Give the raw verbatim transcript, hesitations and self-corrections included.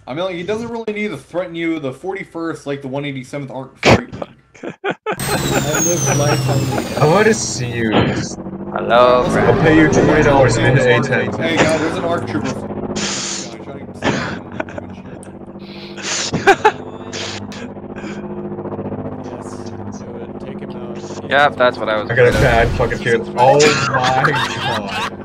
I mean, like, he doesn't really need to threaten you the forty-first, like the one eighty-seventh Arc Street. I live life on the I want to see you. Just... Hello, Let's friend. I'll pay you twenty dollars in A ten. Hey, guys, there's an Arc Trooper. Yes, do it. Take him out. Yeah, that's what I was. I got a bad fucking feeling. Oh my god.